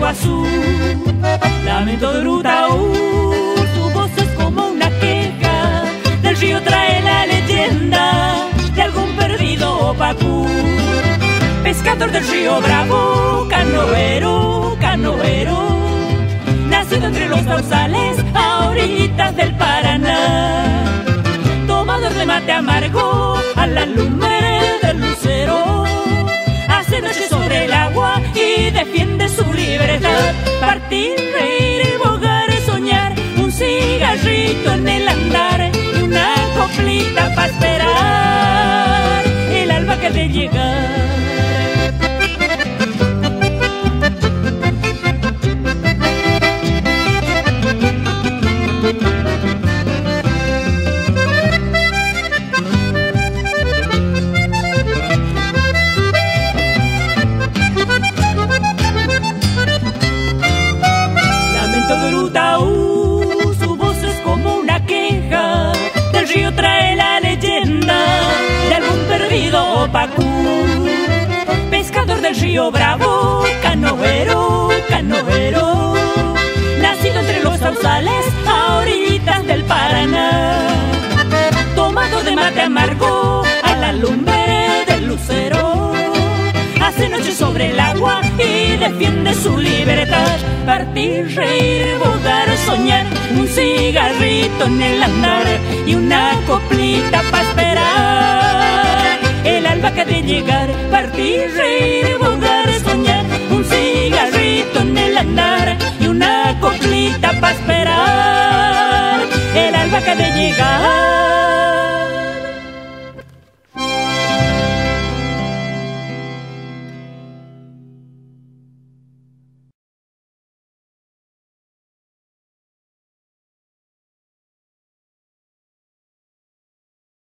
Iguazú. Lamento de Urutaú, su voz es como una queja, del río trae la leyenda de algún perdido opacú. Pescador del río Bravo, canoero, canoero, nacido entre los sausales a orillitas del Paraná. Tomador de mate amargo a la lumbre del lucero, hace noche sobre el agua y defiende su libertad. Partir, reír, bogar, soñar, un cigarrito en el andar y una coplita para esperar el alba que ha de llegar. De Urutaú, su voz es como una queja, del río trae la leyenda de algún perdido opacú. Pescador del río Bravo, canoero, canoero, nacido entre los sausales a orillitas del Paraná. Tomador de mate amargo a la lumbre del lucero, hace noche sobre el agua y defiende su libertad. Partir, reír, bogar, soñar, un cigarrito en el andar y una coplita para esperar el alba que ha de llegar. Partir, reír, bogar, soñar, un cigarrito en el andar y una coplita para esperar el alba que ha de llegar.